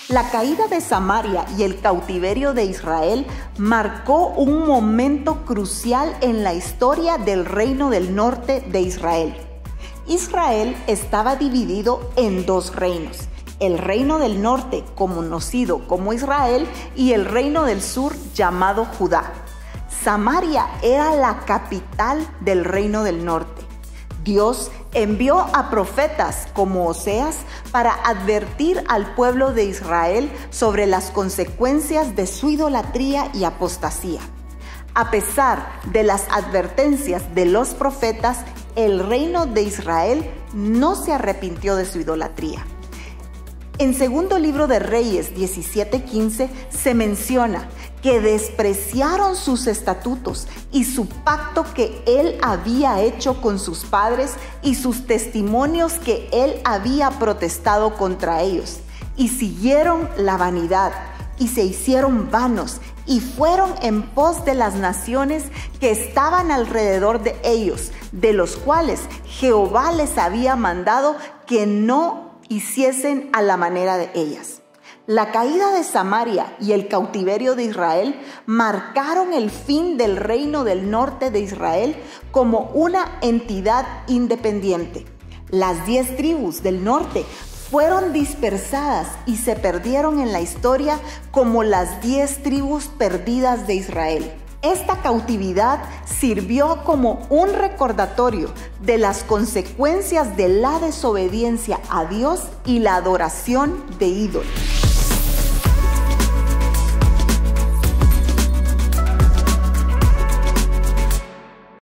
La caída de Samaria y el cautiverio de Israel marcó un momento crucial en la historia del reino del norte de Israel. Israel estaba dividido en dos reinos: el reino del norte, conocido como Israel, y el reino del sur, llamado Judá. Samaria era la capital del reino del norte. Dios envió a profetas como Oseas para advertir al pueblo de Israel sobre las consecuencias de su idolatría y apostasía. A pesar de las advertencias de los profetas, el reino de Israel no se arrepintió de su idolatría. En segundo libro de Reyes 17:15 se menciona que despreciaron sus estatutos y su pacto que él había hecho con sus padres y sus testimonios que él había protestado contra ellos, y siguieron la vanidad y se hicieron vanos y fueron en pos de las naciones que estaban alrededor de ellos, de los cuales Jehová les había mandado que no hiciesen a la manera de ellas. La caída de Samaria y el cautiverio de Israel marcaron el fin del reino del norte de Israel como una entidad independiente. Las 10 tribus del norte fueron dispersadas y se perdieron en la historia como las 10 tribus perdidas de Israel. Esta cautividad sirvió como un recordatorio de las consecuencias de la desobediencia a Dios y la adoración de ídolos.